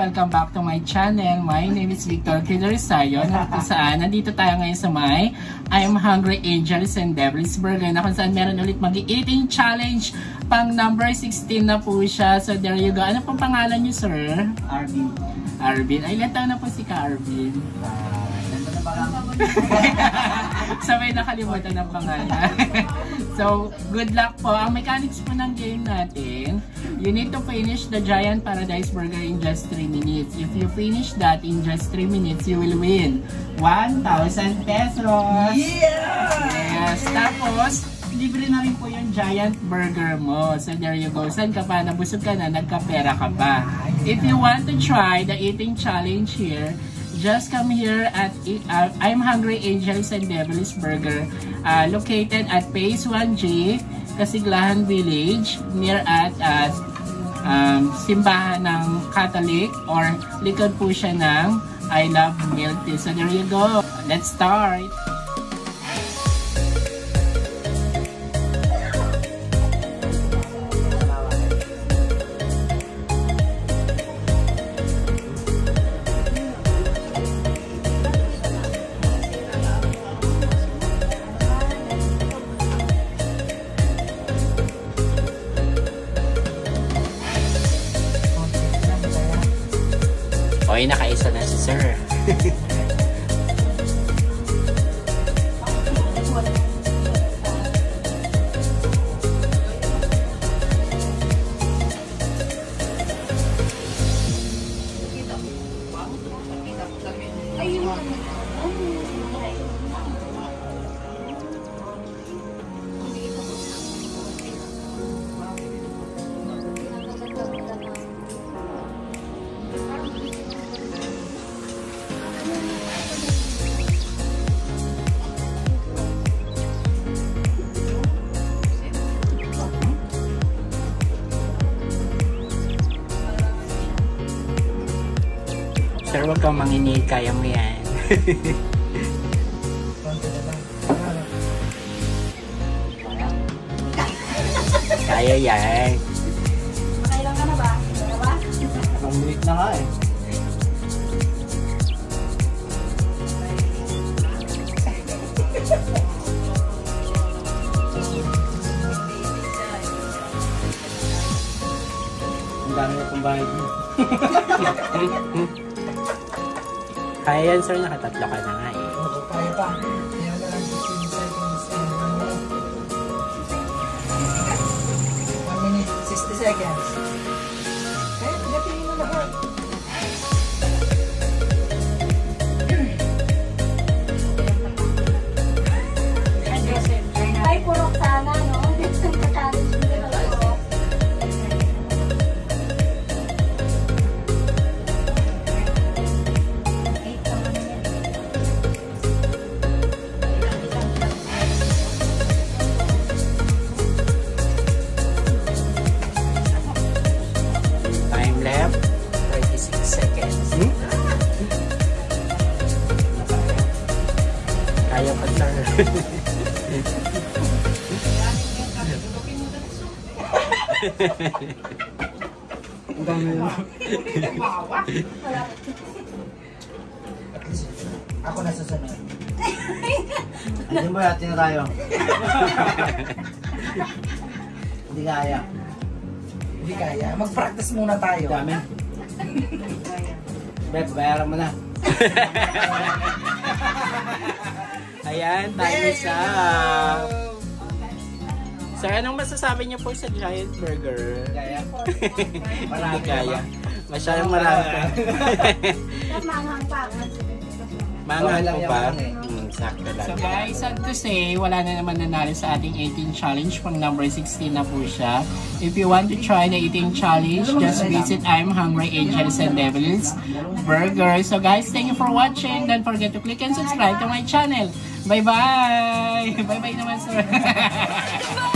Welcome back to my channel. My name is Victor Cridoresayo. Nandito tayo ngayon sa may I'm Hungry Angels and Devils Burger na kung saan meron ulit mag-eating challenge. Pang number 16 na po siya. So there you go. Ano pong pangalan niyo, sir? Arvin. Arvin. Ay, ilan taon na po si Ka Arvin? Sabay nakalimutan ang pangalan. So, good luck po. Ang mechanics po ng game natin, you need to finish the Giant Paradise Burger in just 3 minutes. If you finish that in just 3 minutes, you will win 1,000 pesos! Yeah! Yes! Tapos, libre na rin po yung Giant Burger mo. So, there you go. Saan ka pa? Nabusog ka na, nagkapera ka pa. If you want to try the eating challenge here, just come here at I'm Hungry Angels and Devils Burger, located at Phase 1G, Kasiglahan Village, near at simbahan ng Catholic, or likod po siya ng I Love Milk Tea. So there you go. Let's start! Okay, nakaisa na si sir. Sir, huwag kang manginid. Kaya mo yan. Kaya yan. Makailang ka na ba? Dalawa? 1 minute na nga eh. Ang dami na pong bayad mo. Kaya yan, sir. Nakatatlo ka na nga eh. Oo, kaya pa. Kaya na lang 15 seconds and 1 minute 60 seconds. Eh, natingin mo lahat. Ay, purok sana, no? Challenge mo din ako. Time left, 36 seconds. Kaya pa, sir. Ang dami na. Ako na susunod. Hindi mo yatin na tayo. Hindi kaya. Hindi kaya. Mag-practice muna tayo. Dami. Bet, bayaran mo na. Ayan, time is up. Sir, anong masasabi niyo po sa Giant Burger? Kaya? Hindi kaya. Masyadong marami pa. Manghang pa. Manghang po ba? eh. Sakto lang. So guys, sad to say, wala na naman nanalo sa ating eating challenge. Pang number 16 na po siya. If you want to try the eating challenge, just visit I'm Hungry Angels and Devils Burger. So guys, thank you for watching. Don't forget to click and subscribe to my channel. Bye-bye! Bye-bye naman, sir.